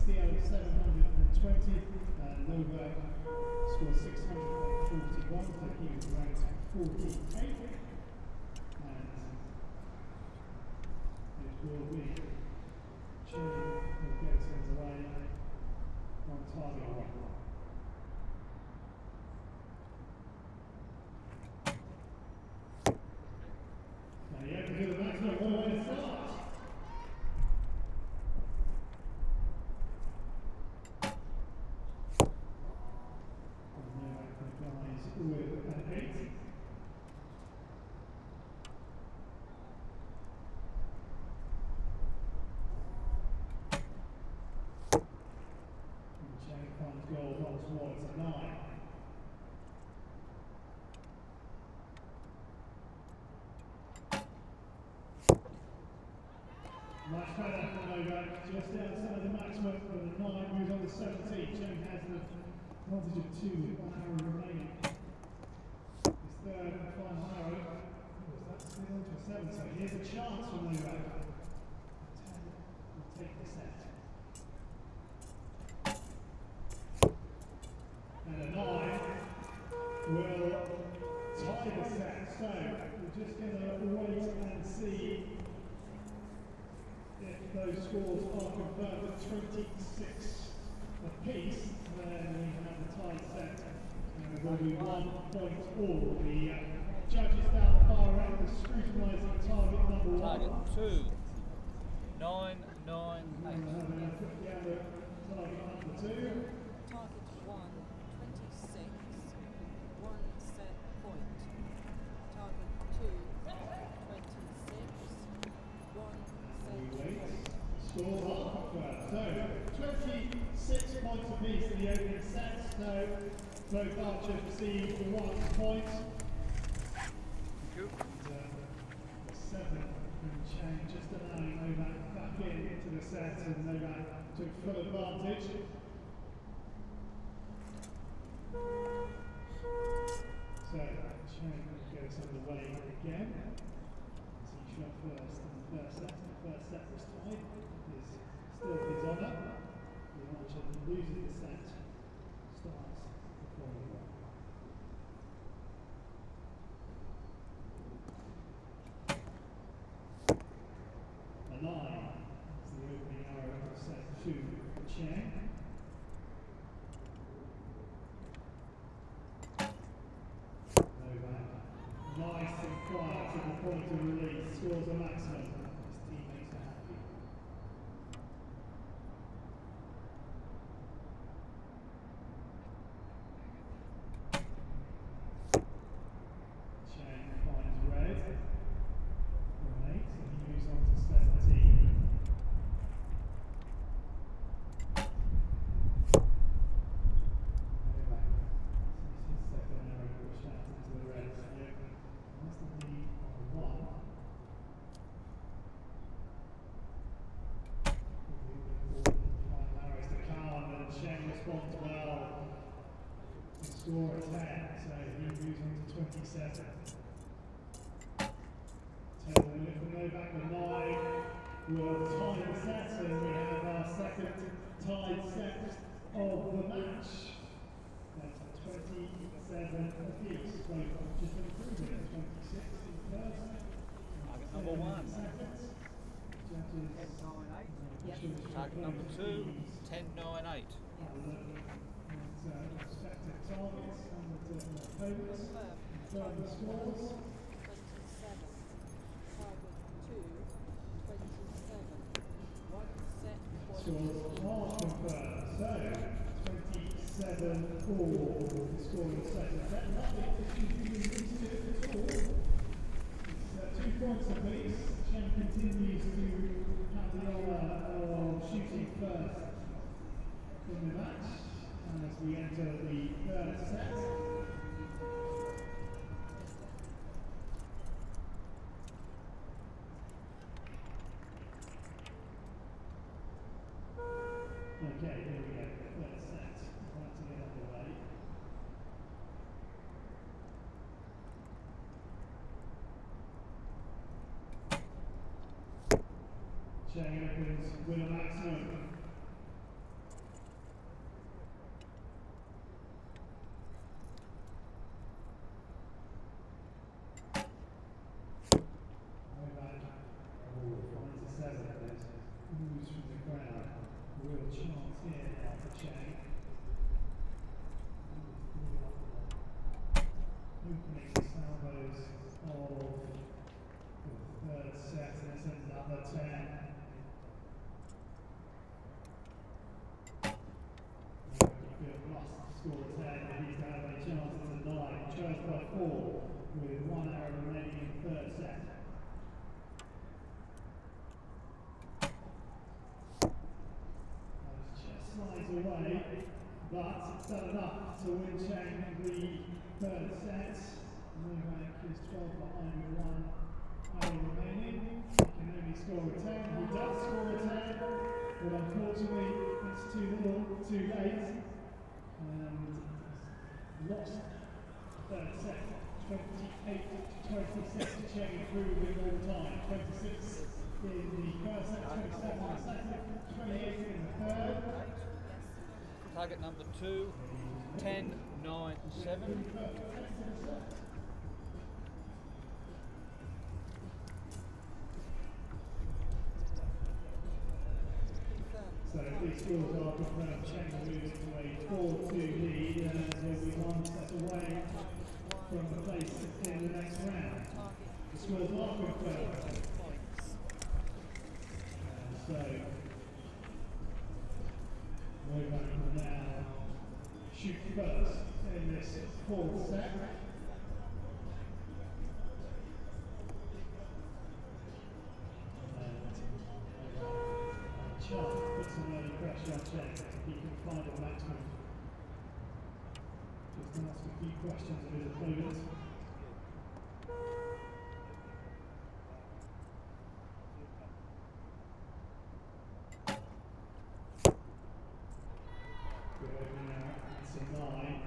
Castillo 720, Novak scored 641, so he was ranked 48th. And it will be Chen who gets underway on target 1. Now you have to do the maximum, what a way to start! With an 8. And Chang finds goal once more, it's a 9. Much better for Novak, just outside the maximum for the 9, moves on to 17. Chang has an advantage of 2 with 1 hour remaining. Third and final arrow, was that still into a 7, so here's a chance for Novak. 10 will take the set. And a 9 will tie the set, so we're just going to wait and see if those scores are confirmed at 26 apiece, then we have the tied set. There will be 1 point all. The judges down the far end are scrutinising target number 1. Target 2. 9, 9, 8. Target number 2. Target 1, 26. 1 set point. Target 2, 26. 1 set point. Scores are confirmed. So 26 points apiece in the opening set. So both archers received 1 point. And, 7 from Chang, just allowing Novak back into the set, and Novak took full advantage. So Chang goes underway again. As he shot first in the first set. The first set was tied. Is still his honour. The archer that loses the set starts the following one. A 9 is the opening arrow of set 2 for Chang. Novak, nice and quiet at the point of release, scores a maximum. His teammates are happy. Chang finds red. Right, so he moves on to 17. Novak sees his second arrow pushed out into the red. So he has the lead on 1. Final arrows to come, and Chang responds well. The score is 10, so he moves on to 27. 10 minutes for Novak, the 9 will tie the set, and we have our second tied set of the match. That's 27 apiece. Both just improving at 26 in first. Target number 1. Seconds. Judges. Target number 2, 10, 9, 8. Respective targets and opponents. Further scores. 27. Target 2, 27. 1 set point. Scores are confirmed. So 27 all the scoring second set. Nothing that you can do at all. It's 2 points apiece. Chang continues to have the honour of shooting first in the match. And as we enter the third set. Okay, here we go. Third set. About to get underway. Chang opens with a maximum. here now for Chang. Opening salvos of the third set, and it's another 10. Must score 10, but he's going to have a chance at a 9. He trails by 4 with 1 hour remaining in the third set. Slides away, but it's done enough to win Chang the third set. Novak is 12 behind with 1 hour remaining. He can only score a 10. He does score a 10, but unfortunately it's too little, too late, and lost the third set. 28-26. Chang improving all the time. 26 in the first set, 27 in the second, 28 in the third. Target number 2, 10, 9, 7. So these scores are confirmed. Chang moves to a 4-2 lead and will be 1 set away from the place in the next round. The scores are confirmed. So Novak will now shoot first in this fourth set. Chart puts some early pressure on Chang to keep him find a maximum. Just to ask a few questions of his opponent. Good opening now, it's a 9.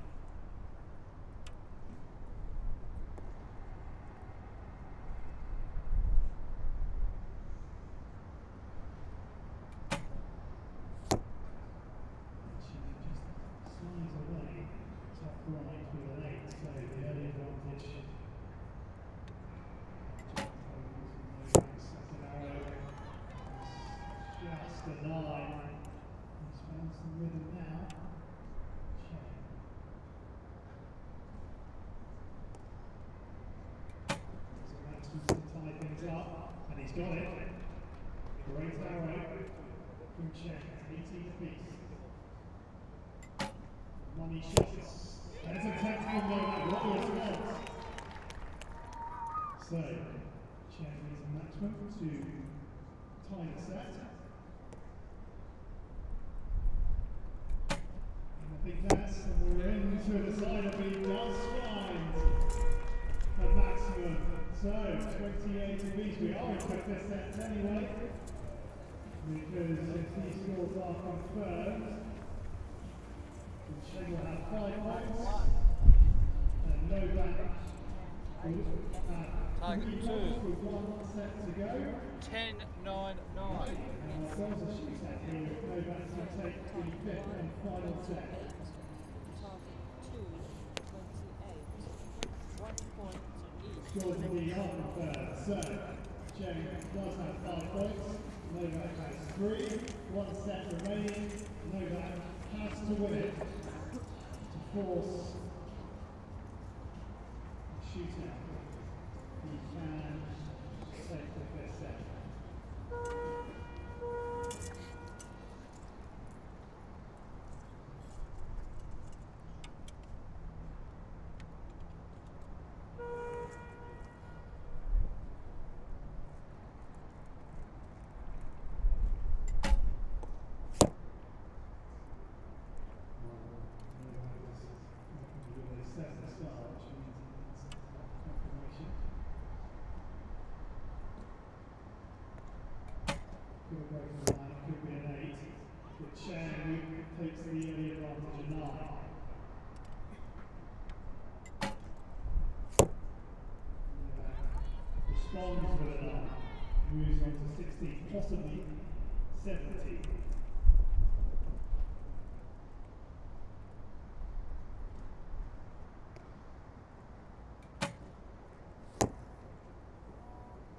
Slides away, top right with an 8, so the early advantage. Second arrow, just a 9. He's found some rhythm now. Chang. There's a maximum to tie things up, and he's got it. Great arrow from Chang, 18 apiece. Money shots. And it's a 10 from Novak. What were his response? So, Chang needs a maximum to tie the set. And I think that's, and we're into the side of he does find a maximum. So, 28 apiece. We are in fifth set anyway. Because if these scores are confirmed, Chang will have 5 points, and Novak Target 2, with 1 set to go. 10, 9, 9. And there's a shoot set here if Novak can take the 5th and final set. Scores will be unconfirmed. So, Chang does have 5 points, Novak has 3, 1 set remaining, Novak has to win it to force a shootout. He can take the 5th set. Could be an 8, but Chang takes the early advantage of 9. Responds with a 9, moves on to 16, possibly 17.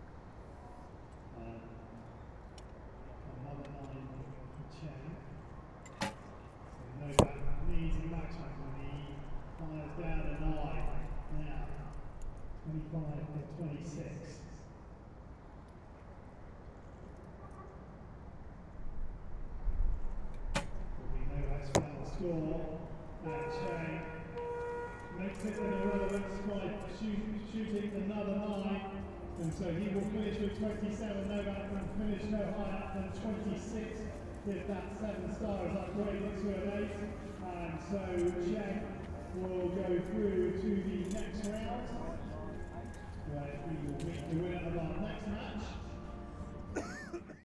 Another 9 for Chang. 25 or 26. Will be Novak's final score. Chang makes it an irrelevance by shooting another 9. And so he will finish with 27. Novak can finish no higher than 26 if that 7 stars upgraded to an 8. And so Chang will go through to the next round, where we will meet the winner of our next match.